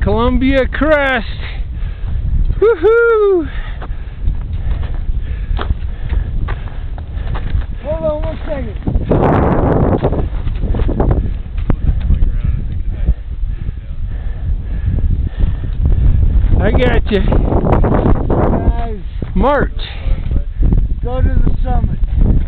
Columbia crest. Woohoo! Hold on 1 second. I got you. Guys, March. go to the summit.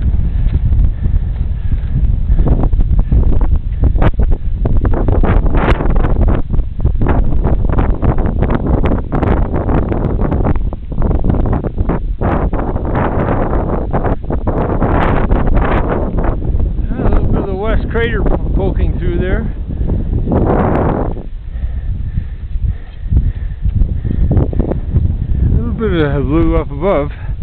A little bit of the west crater poking through there. A little bit of blue up above.